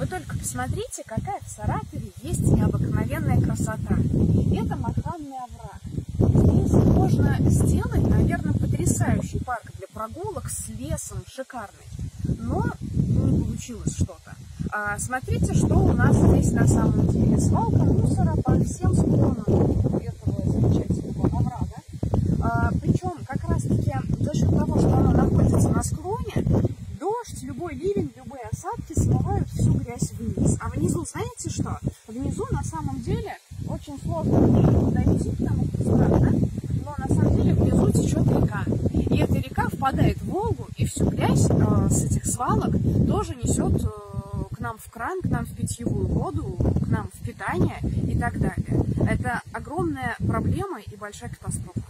только посмотрите, какая в Саратове есть необыкновенная красота. Это Маханный овраг. Здесь можно сделать, наверное, потрясающий парк для прогулок с лесом, шикарный. Но не получилось что-то. Смотрите, что у нас здесь на самом деле. Свалка мусора по всем склонам этого замечательного оврага. Причем как раз-таки за счет того, что оно находится на склоне, дождь, любой ливень, любые осадки смывают всю грязь вниз. А внизу, знаете что? Внизу на самом деле очень сложно подойти, потому что странно, но на самом деле внизу течет река. И эта река впадает в Волгу, и всю грязь с этих свалок тоже несет к нам в кран, к нам в питьевую воду, к нам в питание и так далее. Это огромная проблема и большая катастрофа.